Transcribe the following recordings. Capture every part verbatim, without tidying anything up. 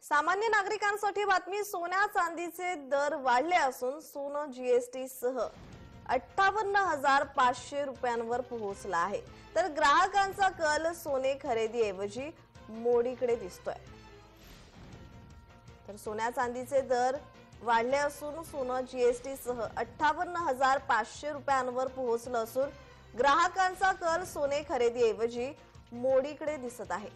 सामान्य नागरिकांसाठी बातमी। सोन्या चांदीचे दर वाढले असून सोनं जीएसटी सह अठ्ठावन्न हजार पाचशे रुपयांवर पोहोचला आहे, तर ग्राहकांचा कल सोने खरेदीऐवजी मोडीकडे दिसतोय। तर सोन्या चांदीचे दर वाढले असून सोनं जीएसटी सह अठ्ठावन्न हजार पाचशे रुपयांवर पोहोचलं असून ग्राहकांचा कल सोने खरेदीऐवजी मोडीकडे दिसत आहे।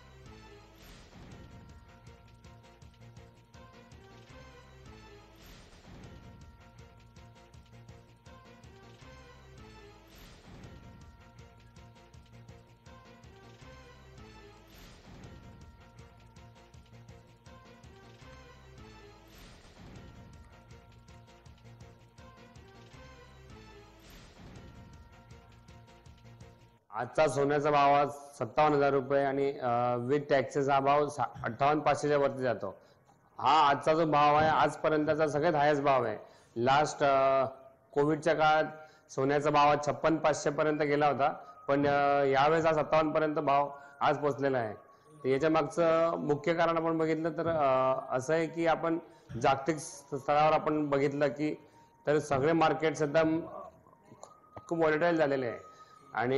आजचा सोन्याचा भाव आज सत्तावन्न हजार रुपये आणि विथ टॅक्सेसचा भाव अठ्ठावन्न पाचशेच्या वरती जातो। हा आजचा जो भाव आहे आजपर्यंतचा सगळ्यात हायस्ट भाव आहे। लास्ट कोविडच्या काळात सोन्याचा भाव छप्पन पाचशे पर्यंत गेला होता, पण यावेळेस हा सत्तावन्न पर्यंत भाव आज पोहोचलेला आहे। तर याच्या मागचं मुख्य कारण आपण बघितलं तर असं आहे की आपण जागतिक स्तरावर आपण बघितलं की तर सगळे मार्केट सध्या खूप व्हॉलेटाईल झालेले आहे आणि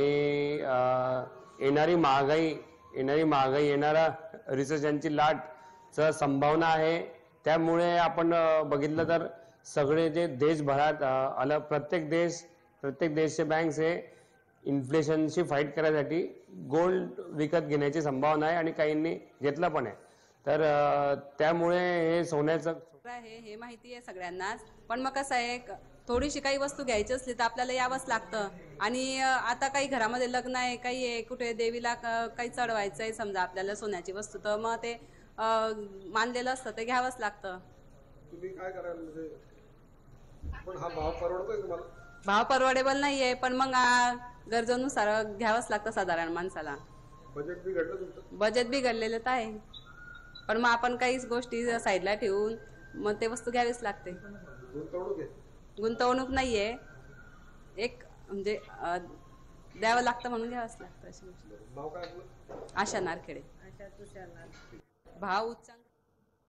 येणारी महागाई येणारी महागाई येणारा रिसेशनची लाटचं संभावना आहे। त्यामुळे आपण बघितलं तर सगळे जे देशभरात आलं प्रत्येक देश प्रत्येक देशचे बँक्स हे इन्फ्लेशनशी फाईट करायसाठी गोल्ड विकत घेण्याची संभावना आहे आणि काहींनी घेतलं पण आहे। तर त्यामुळे हे सोन्याचं आहे हे माहिती आहे सगळ्यांनाच, पण मग कसं आहे थोडीशी काही वस्तू घ्यायची असली तर आपल्याला यावंच लागतं। आणि आता काही घरामध्ये लग्न आहे, काही आहे, कुठे देवीला काही चढवायचं आहे समजा आपल्याला सोन्याची वस्तू, तर मग ते मानलेलं असतं ते घ्यावंच लागतं। तुम्ही काय कराल म्हणजे पण हा भाव परवडतोय तुम्हाला? भाव परवडेबल नाहीये, पण मग गरजेनुसार घ्यावंच लागतं साधारण माणसाला। बजेट बिघडलं तुमचं? बजेट बिघडलेलं तर आहे, पण मग आपण काही गोष्टी साईडला ठेवून मग ते वस्तू घ्यावीच लागते। गुंतवणूक आहे? गुंतवणूक नाहीये, एक म्हणजे द्यावं लागतं म्हणून घ्यावंच लागतं अशी गोष्ट। भाव काय आपलं? आशा नारखेडे। भाव उच्चांक